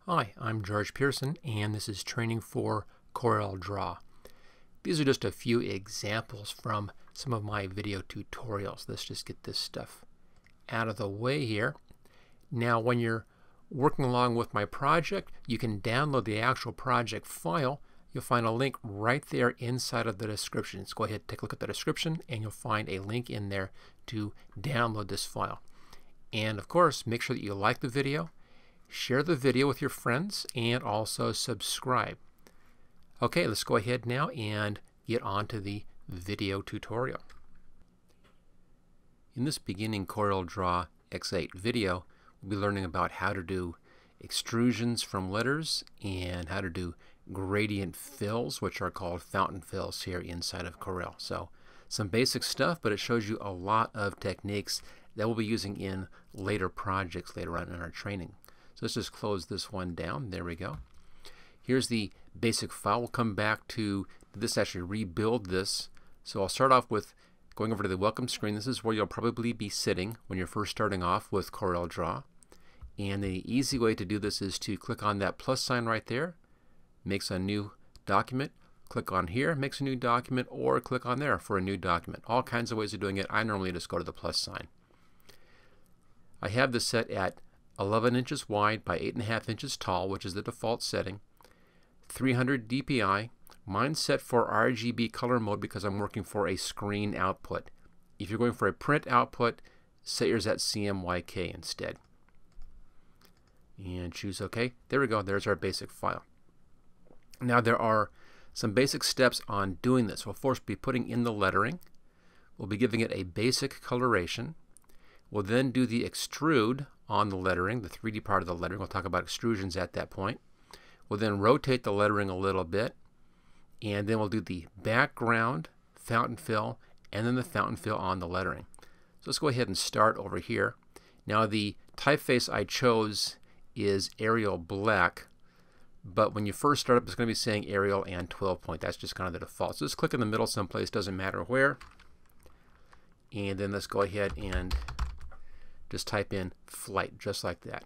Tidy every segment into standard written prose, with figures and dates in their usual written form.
Hi, I'm George Pearson, and this is training for CorelDRAW. These are just a few examples from some of my video tutorials. Let's just get this stuff out of the way here. Now, when you're working along with my project, you can download the actual project file. You'll find a link right there inside of the description. Let's go ahead and take a look at the description, and you'll find a link in there to download this file. And of course, make sure that you like the video, share the video with your friends, and also subscribe. Okay, let's go ahead now and get on to the video tutorial. In this beginning CorelDRAW X8 video, we'll be learning about how to do extrusions from letters and how to do gradient fills, which are called fountain fills here inside of Corel. So some basic stuff, but it shows you a lot of techniques that we'll be using in later projects later on in our training. So let's just close this one down. There we go. Here's the basic file. We'll come back to this, actually rebuild this. So I'll start off with going over to the welcome screen. This is where you'll probably be sitting when you're first starting off with CorelDRAW. And the easy way to do this is to click on that plus sign right there, makes a new document. Click on here, makes a new document, or click on there for a new document. All kinds of ways of doing it. I normally just go to the plus sign. I have this set at 11 inches wide by 8.5 inches tall, which is the default setting. 300 dpi. Mine's set for RGB color mode because I'm working for a screen output. If you're going for a print output, set yours at CMYK instead. And choose OK. There we go. There's our basic file. Now there are some basic steps on doing this. We'll first be putting in the lettering. We'll be giving it a basic coloration. We'll then do the extrude on the lettering, the 3D part of the lettering. We'll talk about extrusions at that point. We'll then rotate the lettering a little bit, and then we'll do the background, fountain fill, and then the fountain fill on the lettering. So let's go ahead and start over here. Now the typeface I chose is Arial Black, but when you first start up, it's going to be saying Arial and 12 point. That's just kind of the default. So just click in the middle someplace, doesn't matter where. And then let's go ahead and just type in flight, just like that.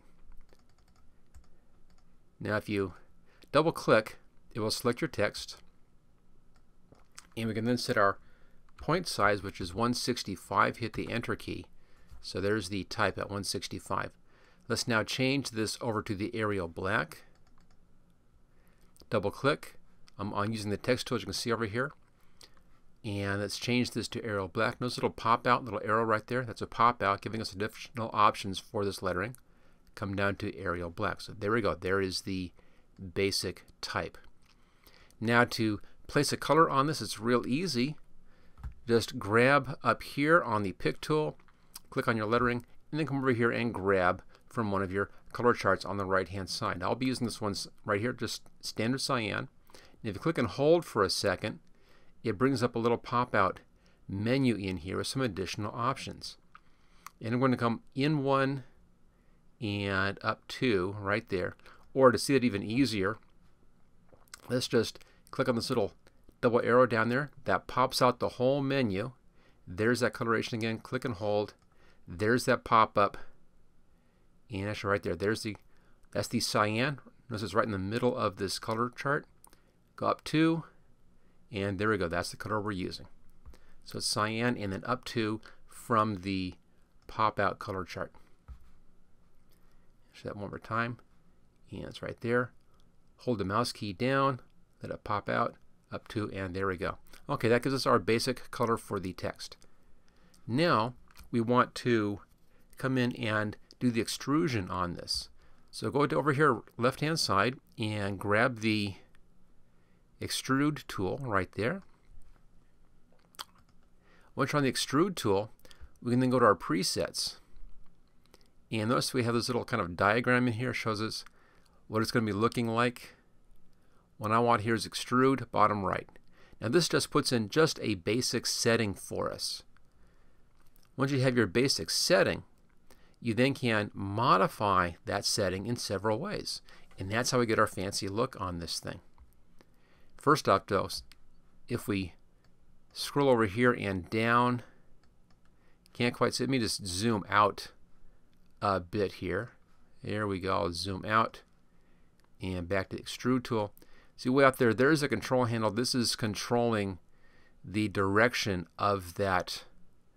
Now if you double click, it will select your text, and we can then set our point size, which is 165. Hit the enter key. So there's the type at 165. Let's now change this over to the Arial Black. Double click. I'm using the text tool, as you can see over here. And let's change this to Arial Black. Notice a little pop out, little arrow right there. That's a pop out, giving us additional options for this lettering. Come down to Arial Black. So there we go. There is the basic type. Now to place a color on this, it's real easy. Just grab up here on the pick tool, click on your lettering, and then come over here and grab from one of your color charts on the right hand side. I'll be using this one right here, just standard cyan. And if you click and hold for a second, it brings up a little pop-out menu in here with some additional options. And I'm going to come in one and up two right there. Or to see it even easier, let's just click on this little double arrow down there. That pops out the whole menu. There's that coloration again. Click and hold. There's that pop-up. And actually right there, that's the cyan. Notice it's right in the middle of this color chart. Go up two. And there we go. That's the color we're using. So it's cyan and then up to from the pop-out color chart. Show that one more time. And it's right there. Hold the mouse key down. Let it pop out. Up to, and there we go. Okay, that gives us our basic color for the text. Now we want to come in and do the extrusion on this. So go to over here left-hand side and grab the Extrude tool right there. Once you're on the Extrude tool, we can then go to our presets. And notice we have this little kind of diagram in here, shows us what it's going to be looking like. What I want here is Extrude, bottom right. Now this just puts in just a basic setting for us. Once you have your basic setting, you then can modify that setting in several ways. And that's how we get our fancy look on this thing. First off, though, if we scroll over here and down, can't quite see. Let me just zoom out a bit here. There we go. Zoom out. and back to the extrude tool. See way out there, there's a control handle. This is controlling the direction of that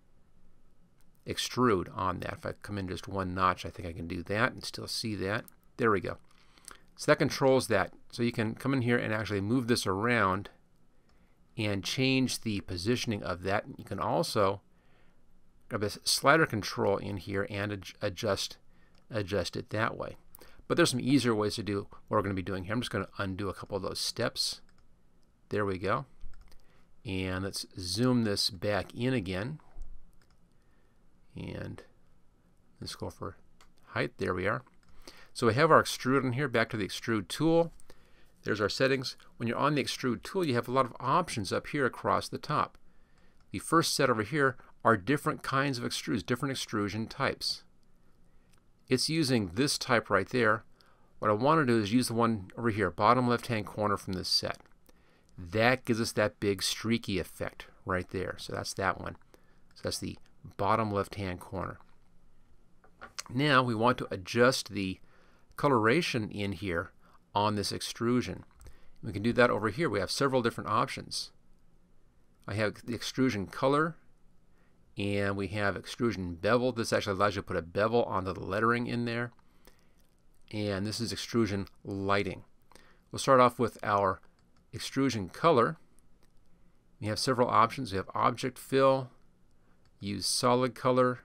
extrude on that. If I come in just one notch, I think I can do that and still see that. There we go. So that controls that. So you can come in here and actually move this around and change the positioning of that. You can also grab a slider control in here and adjust it that way. But there's some easier ways to do what we're going to be doing here. I'm just going to undo a couple of those steps. There we go. And let's zoom this back in again. And let's go for height. There we are. So we have our extrude in here. Back to the extrude tool. There's our settings. When you're on the extrude tool, you have a lot of options up here across the top. The first set over here are different kinds of extrudes, different extrusion types. It's using this type right there. What I want to do is use the one over here, bottom left-hand corner from this set. That gives us that big streaky effect right there. So that's that one. So that's the bottom left-hand corner. Now we want to adjust the coloration in here on this extrusion. We can do that over here. We have several different options. I have the extrusion color, and we have extrusion bevel. This actually allows you to put a bevel onto the lettering in there. And this is extrusion lighting. We'll start off with our extrusion color. We have several options. We have object fill, use solid color,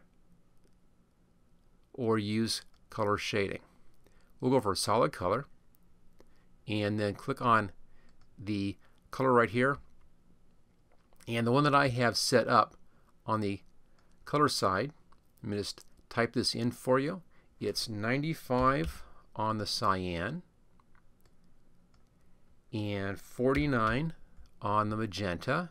or use color shading. We'll go for solid color and then click on the color right here. And the one that I have set up on the color side, let me just type this in for you. It's 95 on the cyan and 49 on the magenta,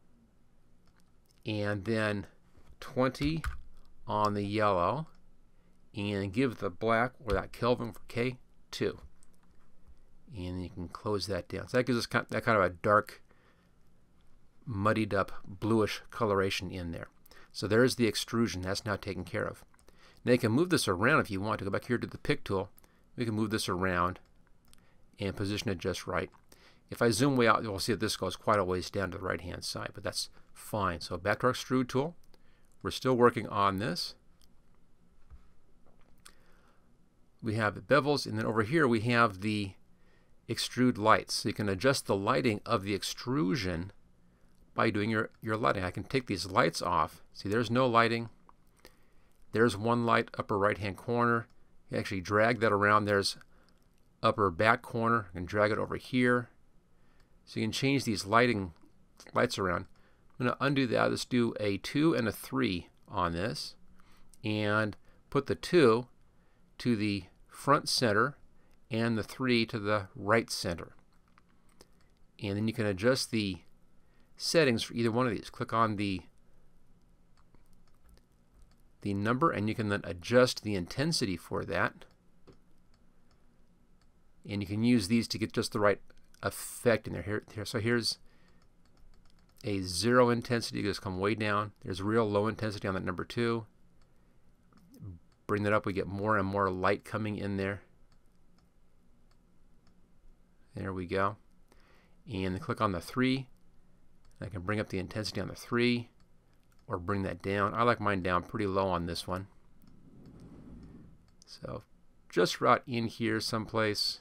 and then 20 on the yellow, and give the black, or that Kelvin for K, 2. And you can close that down. So that gives us that kind of a dark, muddied up, bluish coloration in there. So there's the extrusion. That's now taken care of. Now you can move this around if you want to. Go back here to the pick tool. We can move this around and position it just right. If I zoom way out, you'll see that this goes quite a ways down to the right-hand side, but that's fine. So back to our extrude tool. We're still working on this. We have the bevels, and then over here we have the extrude lights. So you can adjust the lighting of the extrusion by doing your lighting. I can take these lights off. See, there's no lighting. There's one light, upper right-hand corner. You actually drag that around. There's upper back corner. You can drag it over here. So you can change these lights around. I'm going to undo that. Let's do a 2 and a 3 on this, and put the 2 to the front center and the 3 to the right center. And then you can adjust the settings for either one of these. Click on the number, and you can then adjust the intensity for that. And you can use these to get just the right effect in there. So here's a 0 intensity. Just come way down. There's real low intensity on that number 2. Bring that up. We get more and more light coming in there. There we go. And then click on the 3. I can bring up the intensity on the 3 or bring that down. I like mine down pretty low on this one. So just right in here someplace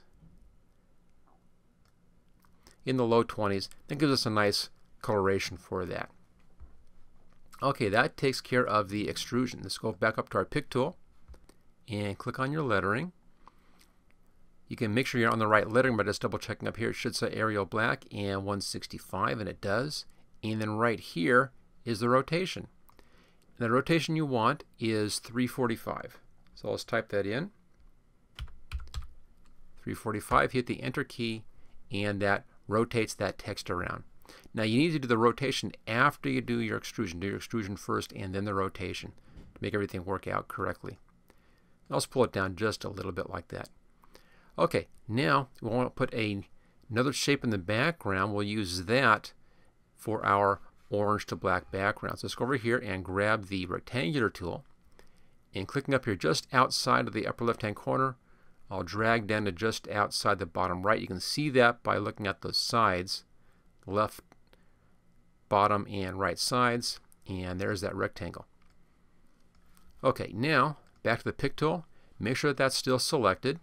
in the low 20s. That gives us a nice coloration for that. Okay, that takes care of the extrusion. Let's go back up to our pick tool and click on your lettering. You can make sure you're on the right lettering by just double checking up here. It should say Arial Black and 165, and it does. And then right here is the rotation. And the rotation you want is 345. So let's type that in. 345, hit the enter key, and that rotates that text around. Now you need to do the rotation after you do your extrusion. Do your extrusion first and then the rotation to make everything work out correctly. Let's pull it down just a little bit like that. Okay, now we want to put another shape in the background. We'll use that for our orange to black background. So let's go over here and grab the rectangular tool, and clicking up here just outside of the upper left hand corner, I'll drag down to just outside the bottom right. You can see that by looking at those sides, left, bottom, and right sides, and there's that rectangle. Okay, now back to the pick tool. Make sure that that's still selected.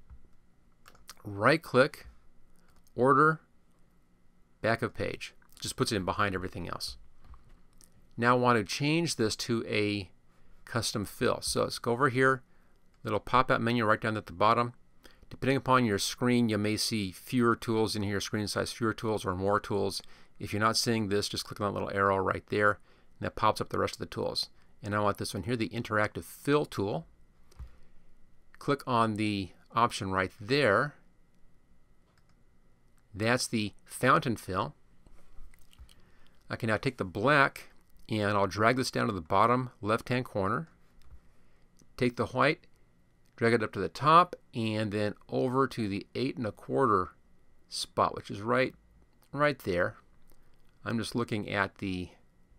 Right click, order, back of page. Just puts it in behind everything else. Now I want to change this to a custom fill. So let's go over here, little pop-out menu right down at the bottom. Depending upon your screen, you may see fewer tools in here, screen size, fewer tools or more tools. If you're not seeing this, just click on that little arrow right there, and that pops up the rest of the tools. And I want this one here, the interactive fill tool. Click on the option right there. That's the fountain fill. I can now take the black and I'll drag this down to the bottom left-hand corner. Take the white, drag it up to the top, and then over to the 8 1/4 spot, which is right there. I'm just looking at the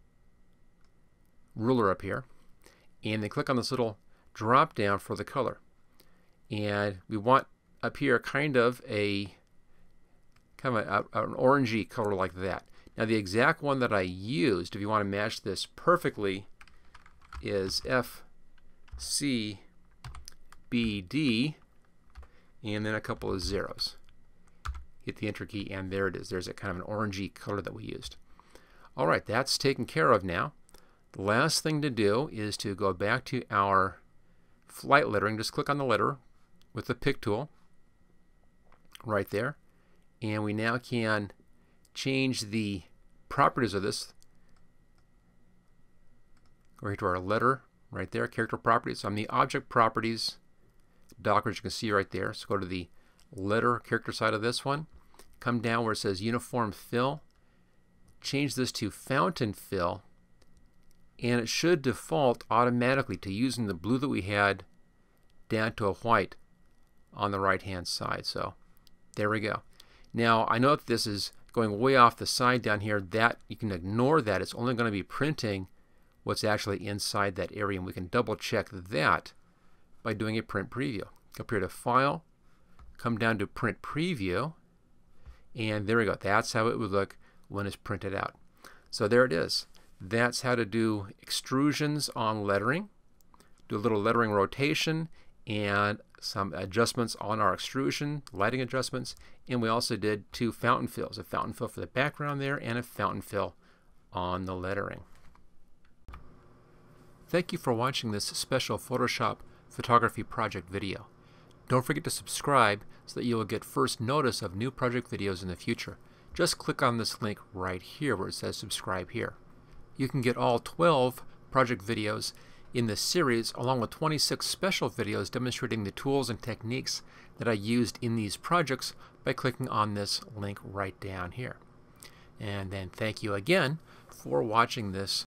ruler up here, and then click on this little drop down for the color. And we want up here kind of an orangey color like that. Now the exact one that I used, if you want to match this perfectly, is FCBD and then a couple of zeros. Hit the enter key and there it is. There's a kind of an orangey color that we used. Alright, that's taken care of now. The last thing to do is to go back to our flight lettering. Just click on the letter with the pick tool right there, and we now can change the properties of this. Go here to our letter right there, character properties. So I'm the object properties docker, as you can see right there. So go to the letter character side of this one, come down where it says uniform fill, change this to fountain fill, and it should default automatically to using the blue that we had down to a white on the right hand side. So there we go. Now I know that this is going way off the side down here. That you can ignore that. It's only going to be printing what's actually inside that area, and we can double check that by doing a print preview. Go up here to File, come down to Print Preview, and there we go. That's how it would look when it's printed out. So there it is. That's how to do extrusions on lettering, do a little lettering rotation, and some adjustments on our extrusion, lighting adjustments, and we also did 2 fountain fills, a fountain fill for the background there and a fountain fill on the lettering. Thank you for watching this special Photoshop photography project video. Don't forget to subscribe so that you will get first notice of new project videos in the future. Just click on this link right here where it says subscribe here. You can get all 12 project videos in this series along with 26 special videos demonstrating the tools and techniques that I used in these projects by clicking on this link right down here. And then thank you again for watching this